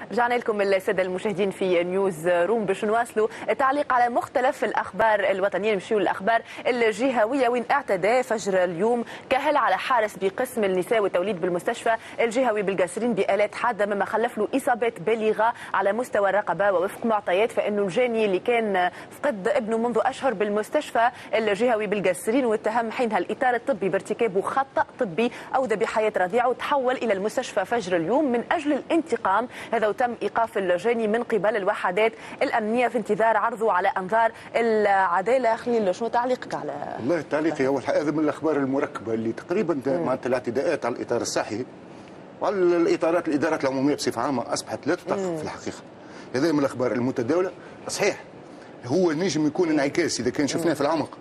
رجعنا لكم الساده المشاهدين في نيوز روم باش نواصلوا التعليق على مختلف الاخبار الوطنيه. نمشيو للاخبار الجهويه وين اعتدى فجر اليوم كاهل على حارس بقسم النساء والتوليد بالمستشفى الجهوي بالقاسرين بآلات حاده مما خلف له اصابات بالغه على مستوى الرقبه. ووفق معطيات فانه الجاني اللي كان فقد ابنه منذ اشهر بالمستشفى الجهوي بالقاسرين واتهم حينها الاطار الطبي بارتكابه خطا طبي اودى بحياه رضيعه وتحول الى المستشفى فجر اليوم من اجل الانتقام. هذا وتم ايقاف الجاني من قبل الوحدات الامنيه في انتظار عرضه على انظار العداله. خليل شنو تعليقك على؟ والله تعليقي اول حاجه هذا من الاخبار المركبه اللي تقريبا معناتها الاعتداءات على الاطار الصحي وعلى الادارات العموميه بصفه عامه اصبحت لا تطاق في الحقيقه. هذا من الاخبار المتداوله. صحيح هو نجم يكون انعكاس اذا كان شفناه في العمق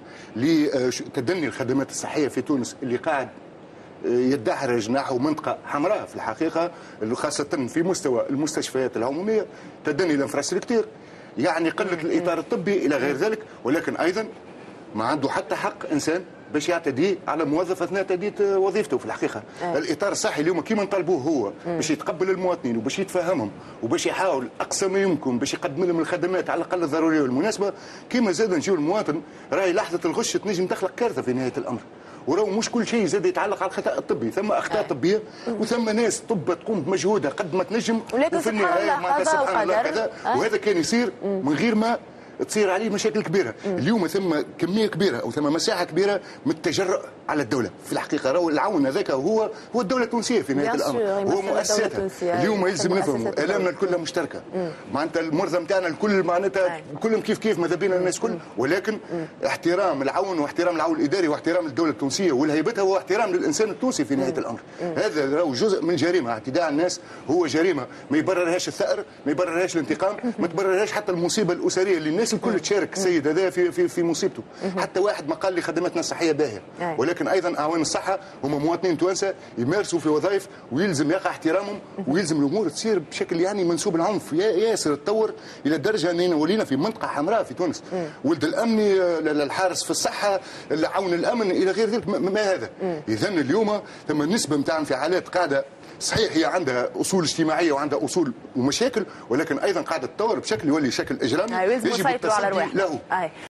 لتدني الخدمات الصحيه في تونس اللي قاعد يدحرج نحو منطقه حمراء في الحقيقه، خاصه في مستوى المستشفيات العموميه، تدني الانفراستركتور، يعني قله الاطار الطبي الى غير ذلك. ولكن ايضا ما عنده حتى حق انسان باش يعتدي على موظف اثناء تاديه وظيفته في الحقيقه. الاطار الصحي اليوم كيما نطالبوه هو باش يتقبل المواطنين وباش يتفهمهم وباش يحاول اقصى ما يمكن باش يقدم لهم الخدمات على الاقل الضروريه والمناسبه. كيما زاد نجيو المواطن راهي لحظه الغش تنجم تخلق كارثه في نهايه الامر. وراهو مش كل شيء زاد يتعلق على الخطا الطبي، ثم اخطاء طبيه وثم ناس طب تقوم بمجهودها قد ما تنجم وفي النهايه ما سبحان الله كذا. وهذا كان يصير من غير ما تصير عليه مشاكل كبيره. اليوم ثم كميه كبيره او ثم مساحه كبيره من التجرؤ على الدوله في الحقيقه. راهو العون هذاك هو الدوله التونسيه في نهايه الامر، هو مؤسساتها. اليوم يلزم نفهموا الامنا الكل مشتركه، معناتها المرضى نتاعنا الكل معناتها كلهم كيف ماذا بينا الناس كل، ولكن احترام العون واحترام العون الاداري واحترام الدوله التونسيه ولهيبتها واحترام للانسان التونسي في نهايه الامر. هذا راهو جزء من جريمه. اعتداء على الناس هو جريمه ما يبررهاش الثأر، ما يبررهاش الانتقام، ما تبررهاش حتى المصيبه الاسريه اللي الناس الكل تشارك السيد هذا في مصيبته. حتى واحد ما قال لي خدماتنا الصحيه باهيه، ولكن ايضا اعوان الصحه هم مواطنين توانسه يمارسوا في وظائف ويلزم يقع احترامهم ويلزم الامور تصير بشكل يعني منسوب العنف ياسر تطور الى درجه اننا ولينا في منطقه حمراء في تونس. ولد الامني الحارس في الصحه عون الامن الى غير ذلك. ما هذا؟ اذا اليوم ثم نسبه نتاع انفعالات قاعده صحيح هي عندها اصول اجتماعيه وعندها اصول ومشاكل، ولكن ايضا قاعده تتطور بشكل يولي شكل اجرامي يجب التصدي له.